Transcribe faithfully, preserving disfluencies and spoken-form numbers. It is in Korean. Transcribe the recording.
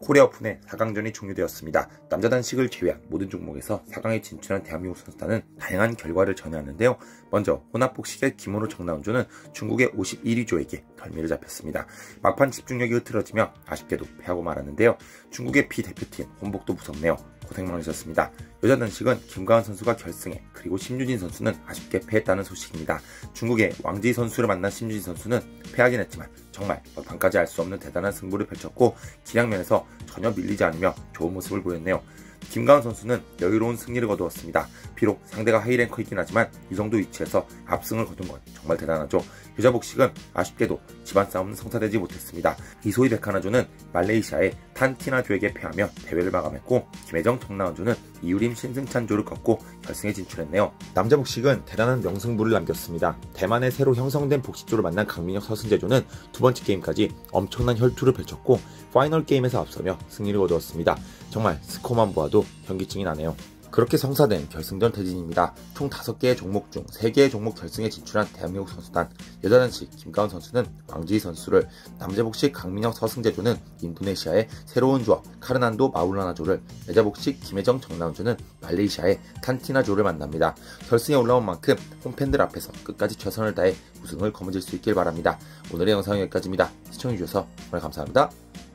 코리아 오픈의 사 강전이 종료되었습니다. 남자 단식을 제외한 모든 종목에서 사 강에 진출한 대한민국 선수단은 다양한 결과를 전해왔는데요. 먼저 혼합복식의 김원호 정나운주는 중국의 오십일 위조에게 덜미를 잡혔습니다. 막판 집중력이 흐트러지며 아쉽게도 패하고 말았는데요. 중국의 비대표팀 혼복도 무섭네요. 고생 많으셨습니다. 여자 단식은 김가은 선수가 결승에, 그리고 심유진 선수는 아쉽게 패했다는 소식입니다. 중국의 왕지 선수를 만난 심유진 선수는 패하긴 했지만 정말 막판까지 알 수 없는 대단한 승부를 펼쳤고 기량면에서 전혀 밀리지 않으며 좋은 모습을 보였네요. 김가은 선수는 여유로운 승리를 거두었습니다. 비록 상대가 하이랭커이긴 하지만 이 정도 위치에서 압승을 거둔 건 정말 대단하죠. 여자 복식은 아쉽게도 집안 싸움은 성사되지 못했습니다. 이소희 백하나조는 말레이시아의 탄티나조에게 패하며 대회를 마감했고 김혜정 정나운주는 이유림 신승찬조를 꺾고 결승에 진출했네요. 남자 복식은 대단한 명승부를 남겼습니다. 대만의 새로 형성된 복식조를 만난 강민혁 서승재조는 두 번째 게임까지 엄청난 혈투를 펼쳤고 파이널 게임에서 앞서며 승리를 거두었습니다. 정말 스코어만 보아도 현기증이 나네요. 그렇게 성사된 결승전 대진입니다. 총 다섯 개의 종목 중 세 개의 종목 결승에 진출한 대한민국 선수단. 여자 단식 김가은 선수는 왕지희 선수를, 남자 복식 강민혁 서승재조는 인도네시아의 새로운 조합 카르난도 마울라나조를, 여자 복식 김혜정 정나운주는 말레이시아의 탄티나조를 만납니다. 결승에 올라온 만큼 홈팬들 앞에서 끝까지 최선을 다해 우승을 거머쥘 수 있길 바랍니다. 오늘의 영상은 여기까지입니다. 시청해주셔서 정말 감사합니다.